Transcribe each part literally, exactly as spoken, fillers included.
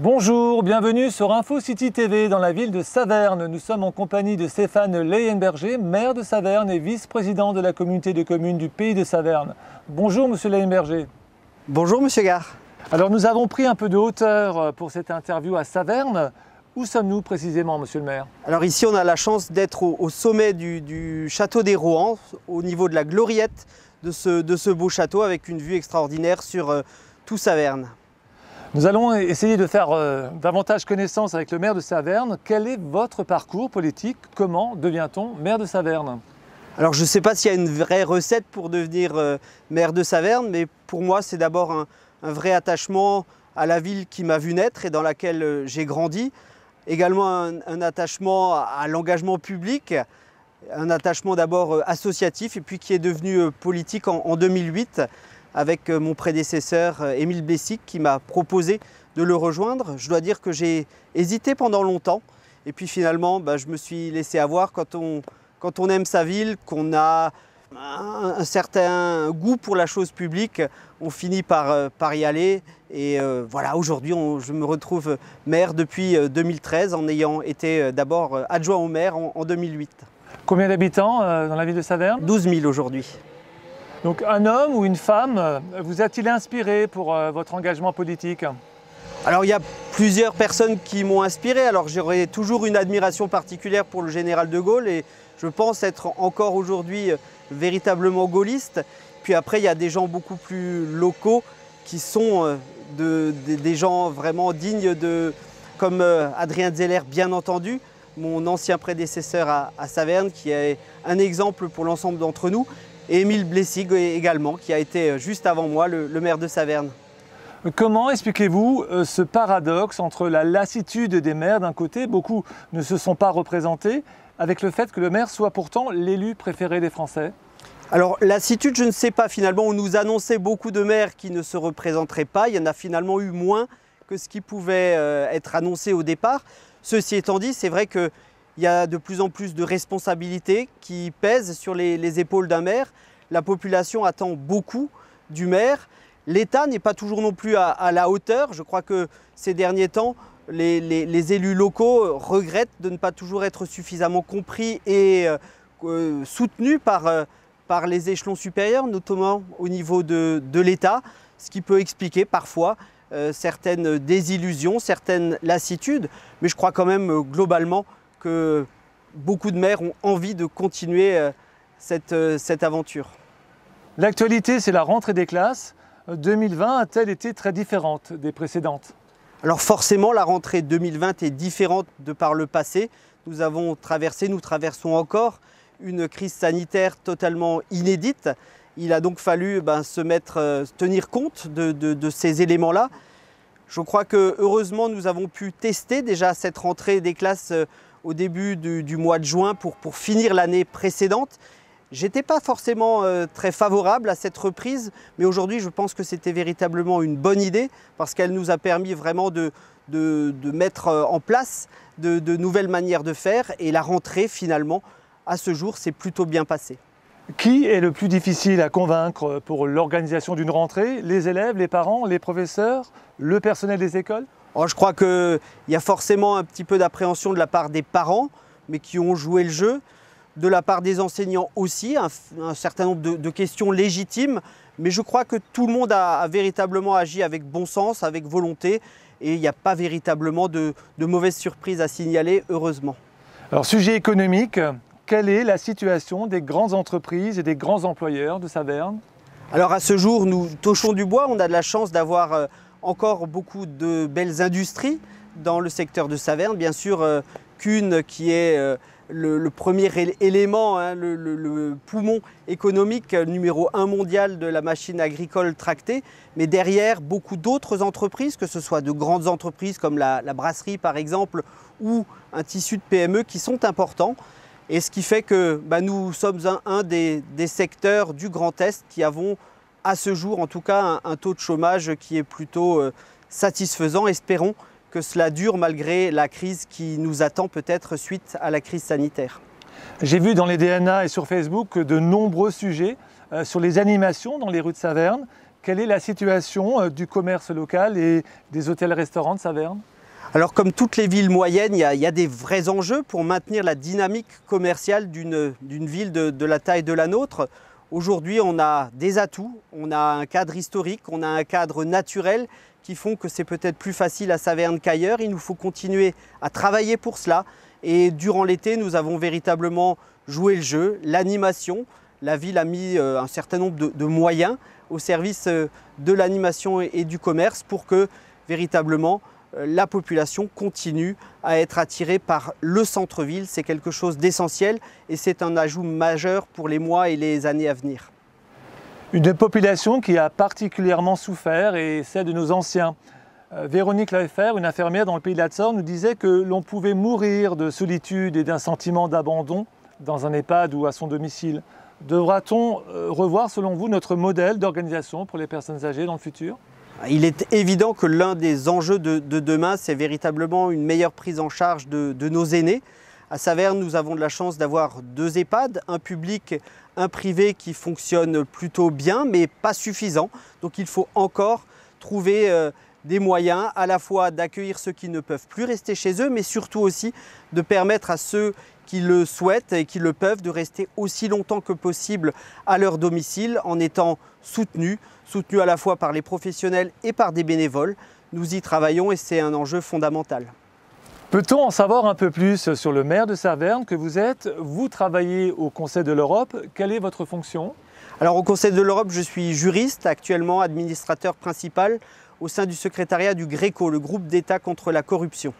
Bonjour, bienvenue sur Info City T V dans la ville de Saverne. Nous sommes en compagnie de Stéphane Leyenberger, maire de Saverne et vice-président de la communauté de communes du Pays de Saverne. Bonjour monsieur Leyenberger. Bonjour monsieur Gare. Alors nous avons pris un peu de hauteur pour cette interview à Saverne. Où sommes-nous précisément monsieur le maire? Alors ici on a la chance d'être au, au sommet du, du château des Rohans, au niveau de la gloriette de ce, de ce beau château avec une vue extraordinaire sur euh, tout Saverne. Nous allons essayer de faire euh, davantage connaissance avec le maire de Saverne. Quel est votre parcours politique? Comment devient-on maire de Saverne? Alors je ne sais pas s'il y a une vraie recette pour devenir euh, maire de Saverne, mais pour moi c'est d'abord un, un vrai attachement à la ville qui m'a vu naître et dans laquelle euh, j'ai grandi. Également un, un attachement à, à l'engagement public, un attachement d'abord euh, associatif et puis qui est devenu euh, politique en, en deux mille huit. Avec mon prédécesseur Émile Blessic qui m'a proposé de le rejoindre. Je dois dire que j'ai hésité pendant longtemps et puis finalement bah, je me suis laissé avoir quand on, quand on aime sa ville, qu'on a un, un certain goût pour la chose publique, on finit par, par y aller et euh, voilà, aujourd'hui je me retrouve maire depuis deux mille treize en ayant été d'abord adjoint au maire en, en deux mille huit. Combien d'habitants euh, dans la ville de Saverne? douze mille aujourd'hui. Donc un homme ou une femme vous a-t-il inspiré pour euh, votre engagement politique? Alors il y a plusieurs personnes qui m'ont inspiré. Alors j'aurais toujours une admiration particulière pour le général de Gaulle et je pense être encore aujourd'hui véritablement gaulliste. Puis après il y a des gens beaucoup plus locaux qui sont de, de, des gens vraiment dignes de, comme Adrien Zeller bien entendu, mon ancien prédécesseur à, à Saverne qui est un exemple pour l'ensemble d'entre nous. Et Émile Blessic également, qui a été juste avant moi le, le maire de Saverne. Comment expliquez-vous ce paradoxe entre la lassitude des maires d'un côté, beaucoup ne se sont pas représentés, avec le fait que le maire soit pourtant l'élu préféré des Français? Alors lassitude, je ne sais pas, finalement on nous annonçait beaucoup de maires qui ne se représenteraient pas, il y en a finalement eu moins que ce qui pouvait être annoncé au départ. Ceci étant dit, c'est vrai que il y a de plus en plus de responsabilités qui pèsent sur les, les épaules d'un maire. La population attend beaucoup du maire. L'État n'est pas toujours non plus à, à la hauteur. Je crois que ces derniers temps, les, les, les élus locaux regrettent de ne pas toujours être suffisamment compris et euh, soutenus par, euh, par les échelons supérieurs, notamment au niveau de, de l'État, ce qui peut expliquer parfois euh, certaines désillusions, certaines lassitudes. Mais je crois quand même euh, globalement que beaucoup de maires ont envie de continuer cette, cette aventure. L'actualité, c'est la rentrée des classes. deux mille vingt a-t-elle été très différente des précédentes? Alors forcément, la rentrée deux mille vingt est différente de par le passé. Nous avons traversé, nous traversons encore une crise sanitaire totalement inédite. Il a donc fallu ben, se mettre, tenir compte de, de, de ces éléments-là. Je crois que heureusement, nous avons pu tester déjà cette rentrée des classes au début du, du mois de juin pour, pour finir l'année précédente. J'étais pas forcément euh, très favorable à cette reprise, mais aujourd'hui je pense que c'était véritablement une bonne idée parce qu'elle nous a permis vraiment de, de, de mettre en place de, de nouvelles manières de faire et la rentrée finalement à ce jour s'est plutôt bien passée. Qui est le plus difficile à convaincre pour l'organisation d'une rentrée? Les élèves, les parents, les professeurs, le personnel des écoles? Alors, je crois qu'il y a forcément un petit peu d'appréhension de la part des parents, mais qui ont joué le jeu. De la part des enseignants aussi, un, un certain nombre de, de questions légitimes. Mais je crois que tout le monde a, a véritablement agi avec bon sens, avec volonté. Et il n'y a pas véritablement de, de mauvaises surprises à signaler, heureusement. Alors, sujet économique, quelle est la situation des grandes entreprises et des grands employeurs de Saverne? Alors à ce jour, nous touchons du bois. On a de la chance d'avoir euh, encore beaucoup de belles industries dans le secteur de Saverne. Bien sûr, euh, Kuhn qui est euh, le, le premier élément, hein, le, le, le poumon économique numéro un mondial de la machine agricole tractée. Mais derrière, beaucoup d'autres entreprises, que ce soit de grandes entreprises comme la, la brasserie par exemple, ou un tissu de P M E qui sont importants. Et ce qui fait que bah, nous sommes un, un des, des secteurs du Grand Est qui avons à ce jour en tout cas un, un taux de chômage qui est plutôt euh, satisfaisant. Espérons que cela dure malgré la crise qui nous attend peut-être suite à la crise sanitaire. J'ai vu dans les D N A et sur Facebook de nombreux sujets euh, sur les animations dans les rues de Saverne. Quelle est la situation euh, du commerce local et des hôtels-restaurants de Saverne ? Alors comme toutes les villes moyennes, il y a, il y a des vrais enjeux pour maintenir la dynamique commerciale d'une d'une ville de, de la taille de la nôtre. Aujourd'hui, on a des atouts, on a un cadre historique, on a un cadre naturel qui font que c'est peut-être plus facile à Saverne qu'ailleurs. Il nous faut continuer à travailler pour cela. Et durant l'été, nous avons véritablement joué le jeu, l'animation. La ville a mis un certain nombre de, de moyens au service de l'animation et du commerce pour que véritablement la population continue à être attirée par le centre-ville. C'est quelque chose d'essentiel et c'est un ajout majeur pour les mois et les années à venir. Une population qui a particulièrement souffert est celle de nos anciens. Euh, Véronique Laeffer, une infirmière dans le pays de la Sorne, nous disait que l'on pouvait mourir de solitude et d'un sentiment d'abandon dans un EHPAD ou à son domicile. Devra-t-on euh, revoir, selon vous, notre modèle d'organisation pour les personnes âgées dans le futur ? Il est évident que l'un des enjeux de, de demain, c'est véritablement une meilleure prise en charge de, de nos aînés. À Saverne, nous avons de la chance d'avoir deux EHPAD, un public, un privé qui fonctionne plutôt bien, mais pas suffisant. Donc il faut encore trouver euh, des moyens à la fois d'accueillir ceux qui ne peuvent plus rester chez eux, mais surtout aussi de permettre à ceux qui le souhaitent et qui le peuvent de rester aussi longtemps que possible à leur domicile en étant soutenus, soutenus à la fois par les professionnels et par des bénévoles. Nous y travaillons et c'est un enjeu fondamental. Peut-on en savoir un peu plus sur le maire de Saverne que vous êtes? Vous travaillez au Conseil de l'Europe. Quelle est votre fonction? Alors au Conseil de l'Europe, je suis juriste, actuellement administrateur principal au sein du secrétariat du GRECO, le groupe d'État contre la corruption.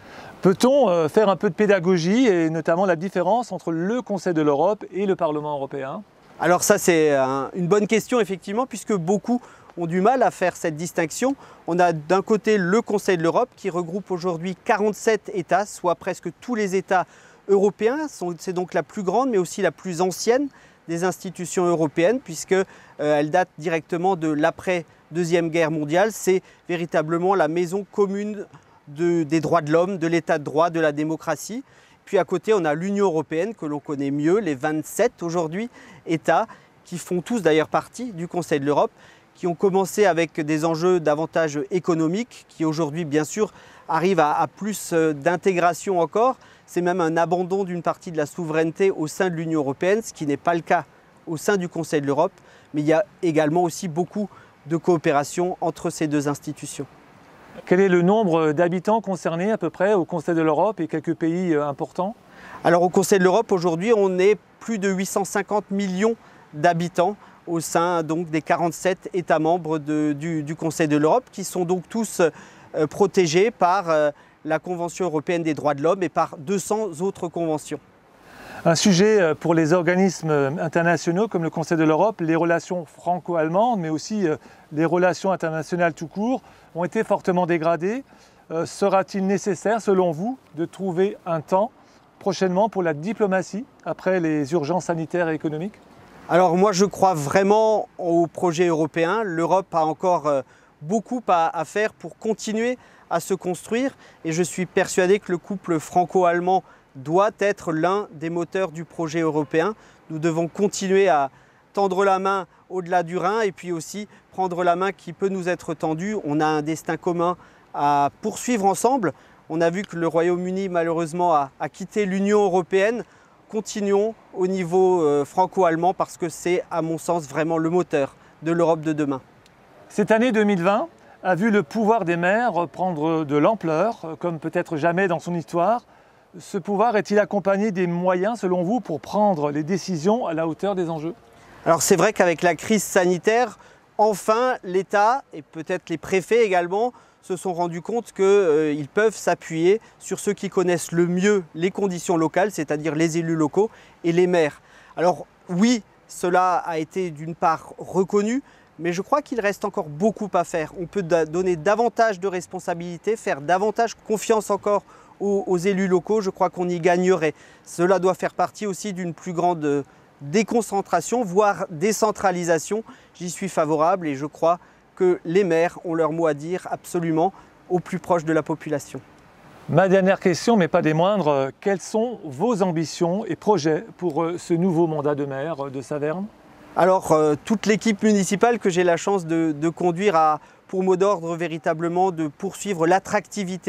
Peut-on faire un peu de pédagogie et notamment la différence entre le Conseil de l'Europe et le Parlement européen? Alors ça c'est un, une bonne question effectivement, puisque beaucoup ont du mal à faire cette distinction. On a d'un côté le Conseil de l'Europe qui regroupe aujourd'hui quarante-sept États, soit presque tous les États européens. C'est donc la plus grande mais aussi la plus ancienne des institutions européennes, puisqu'elle euh, date directement de l'après-deuxième guerre mondiale. C'est véritablement la maison commune de, des droits de l'homme, de l'état de droit, de la démocratie. Puis à côté, on a l'Union européenne que l'on connaît mieux, les vingt-sept aujourd'hui États, qui font tous d'ailleurs partie du Conseil de l'Europe, qui ont commencé avec des enjeux davantage économiques, qui aujourd'hui bien sûr arrivent à, à plus d'intégration encore. C'est même un abandon d'une partie de la souveraineté au sein de l'Union européenne, ce qui n'est pas le cas au sein du Conseil de l'Europe. Mais il y a également aussi beaucoup de coopération entre ces deux institutions. Quel est le nombre d'habitants concernés à peu près au Conseil de l'Europe et quelques pays importants? Alors au Conseil de l'Europe, aujourd'hui, on est plus de huit cent cinquante millions d'habitants au sein donc, des quarante-sept États membres de, du, du Conseil de l'Europe, qui sont donc tous euh, protégés par euh, la Convention européenne des droits de l'homme et par deux cents autres conventions. Un sujet pour les organismes internationaux comme le Conseil de l'Europe, les relations franco-allemandes, mais aussi les relations internationales tout court, ont été fortement dégradées. Euh, sera-t-il nécessaire, selon vous, de trouver un temps prochainement pour la diplomatie après les urgences sanitaires et économiques? Alors moi, je crois vraiment au projet européen. L'Europe a encore beaucoup à faire pour continuer à se construire et je suis persuadé que le couple franco-allemand doit être l'un des moteurs du projet européen. Nous devons continuer à tendre la main au-delà du Rhin et puis aussi prendre la main qui peut nous être tendue. On a un destin commun à poursuivre ensemble. On a vu que le Royaume-Uni malheureusement a, a quitté l'Union européenne. Continuons au niveau euh, franco-allemand parce que c'est à mon sens vraiment le moteur de l'Europe de demain. Cette année deux mille vingt a vu le pouvoir des maires prendre de l'ampleur comme peut-être jamais dans son histoire. Ce pouvoir est-il accompagné des moyens, selon vous, pour prendre les décisions à la hauteur des enjeux? Alors c'est vrai qu'avec la crise sanitaire, enfin l'État et peut-être les préfets également se sont rendus compte qu'ils euh, peuvent s'appuyer sur ceux qui connaissent le mieux les conditions locales, c'est-à-dire les élus locaux et les maires. Alors oui, cela a été d'une part reconnu, mais je crois qu'il reste encore beaucoup à faire. On peut da- donner davantage de responsabilités, faire davantage confiance encore aux, aux élus locaux, je crois qu'on y gagnerait. Cela doit faire partie aussi d'une plus grande déconcentration, voire décentralisation. J'y suis favorable et je crois que les maires ont leur mot à dire absolument au plus proche de la population. Ma dernière question, mais pas des moindres, quelles sont vos ambitions et projets pour ce nouveau mandat de maire de Saverne? Alors, euh, toute l'équipe municipale que j'ai la chance de, de conduire a pour mot d'ordre véritablement de poursuivre l'attractivité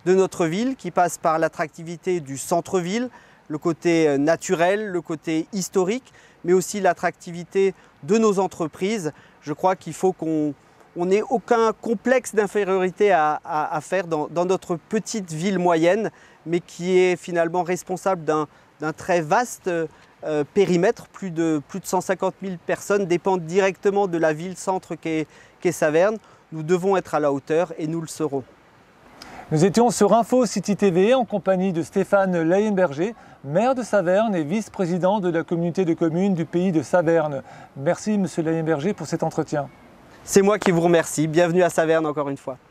de notre ville qui passe par l'attractivité du centre-ville, le côté naturel, le côté historique, mais aussi l'attractivité de nos entreprises. Je crois qu'il faut qu'on n'ait aucun complexe d'infériorité à, à, à faire dans, dans notre petite ville moyenne, mais qui est finalement responsable d'un d'un très vaste euh, périmètre. Plus de, plus de cent cinquante mille personnes dépendent directement de la ville-centre qu'est qu'est Saverne. Nous devons être à la hauteur et nous le serons. Nous étions sur Info City T V en compagnie de Stéphane Leyenberger, maire de Saverne et vice-président de la communauté de communes du pays de Saverne. Merci Monsieur Leyenberger pour cet entretien. C'est moi qui vous remercie. Bienvenue à Saverne encore une fois.